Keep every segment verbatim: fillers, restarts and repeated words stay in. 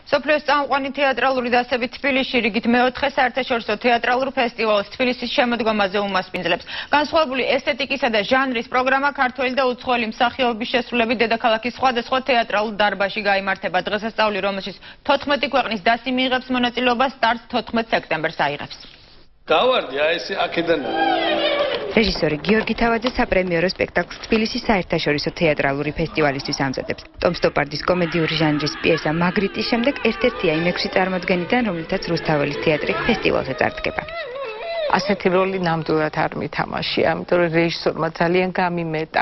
მსოფლიოს წამყვანი თეატრალური დასები თბილისში რიგით მეოთხე საერთაშორისო თეატრალურ ფესტივალს თბილისის შემოდგომაზე უმასპინძლებს. განსხვავებული ესთეტიკისა და ჟანრის პროგრამა ქართველი და უცხოელი მსახიობების შესრულებით დედაქალაქის სხვადასხვა თეატრალურ დარბაზში გაიმართება. დღესასწაული, რომელშიც თოთხმეტი ქვეყნის დასი მიიღებს მონაწილეობას, სტარტს თოთხმეტ სექტემბერს აიღებს. დავარდი აი ეს აქედან. რეჟისორი გიორგი თავაძე საპრემიერო სპექტაკლს თბილისის საერთაშორისო თეატრალური ფესტივალისთვის ამზადებს. ტომ სტოპარდის კომედიური ჟანრის პიესა მაგრიტის შემდეგ ერთ-ერთია იმ ექვსი წარმოდგენიდან, რომლითაც რუსთაველის თეატრი ფესტივალზე წარდგება. ასეთი როლი ნამდვილად არ მითამაშია, ამიტომ რომ რეჟისორმა ძალიან გამიმეტა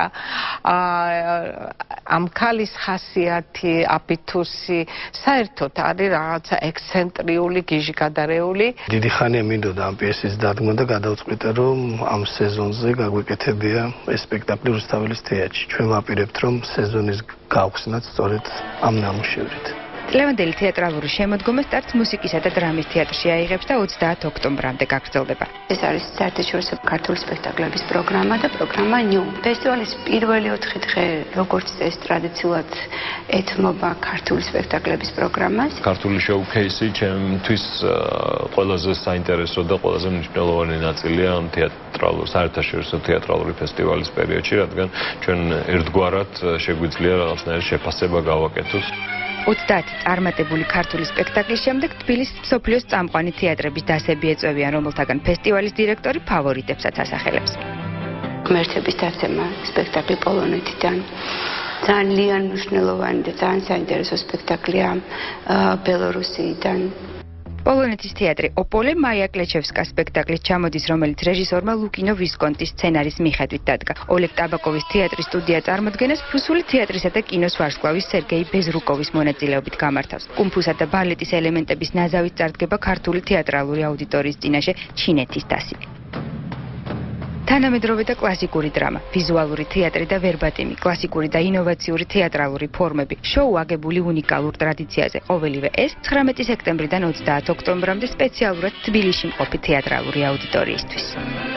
ამ ქალის ხასიათი, აბითუსი, საერთოდ არის რაღაცა ექსცენტრიული, გიჟი გადარეული. დიდი ხანია მინდოდა ამ პიესის დადგმა და გადავწყვიტე, რომ ამ სეზონზე გაგვეკეთებია ეს სპექტაკლი რუსთაველის თეატრში. ჩვენ ვაპირებთ, რომ სეზონის გავხსნათ სწორედ ამ ნამუშევრით. ლევანდელი თეატრალური შემოდგომა სტარტს მუსიკისა და დრამის თეატრში აიღებს და ოცდაათ ოქტომბრამდე გაგრძელდება. ეს არის საერთაშორისო ქართული სპექტაკლების პროგრამა და პროგრამა ნიუ. ფესტივალის პირველი ოთხი დღე, როგორც წესი, ტრადიციულად ეთმობა ქართული სპექტაკლების პროგრამას. ქართული შოუ-ქეისი ჩემთვის ყველაზე საინტერესო და ყველაზე მნიშვნელოვანი ნაწილია ამ თეატრალურ საერთაშორისო თეატრალური ფესტივალის პერიოდში, რადგან ჩვენ ერთგვარად შეგვიძლია რაღაცნაირი შეფასება გავაკეთოთ. ოცდაათი წარმატებული ქართული სპექტაკლის შემდეგ თბილისის მსოფლიოს წამყვანი თეატრების დასები ეწევიან, რომელთაგან ფესტივალის დირექტორი ფავორიტებსაც ასახელებს. ღმერთების დაცემა სპექტაკლი პოლონეთიდან ძალიან მნიშვნელოვანი და ძალიან საინტერესო სპექტაკლია ბელორუსიიდან. პოლონეთის თეატრი ოპოლე მაია კლეჩევსკას სპექტაკლის ჩამოდის, რომელიც რეჟისორმა ლუკინო ვისკონტის სცენარის მიხედვით დადგა. ოლეგ ტაბაკოვის თეატრის სტუდია წარმოდგენას რუსული თეატრისა და კინოს ვარსკვლავის სერგეი ბეზრუკოვის მონაწილეობით გამართავს. კუნფუსა და ბალეტის ელემენტების ნაზავით წარდგება ქართული თეატრალური აუდიტორიის წინაშე ჩინეთის დასი. თანამედროვე და კლასიკური დრამა, ვიზუალური თეატრი და ვერბატიმი, კლასიკური და ინოვაციური თეატრალური ფორმები, შოუ აგებული უნიკალურ ტრადიციაზე. ყოველივე ეს ცხრამეტი სექტემბრიდან ოცდაათ ოქტომბრამდე სპეციალურად თბილისში მყოფი თეატრალური აუდიტორიისთვის.